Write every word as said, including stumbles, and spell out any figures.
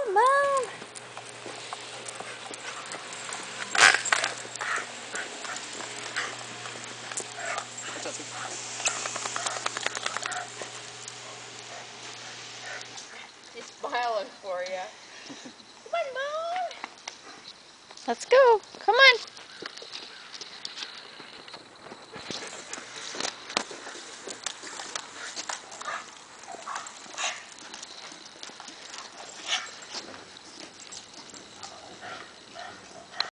on, Mom. He's smiling for you. Come on, Moon. Let's go. Come on.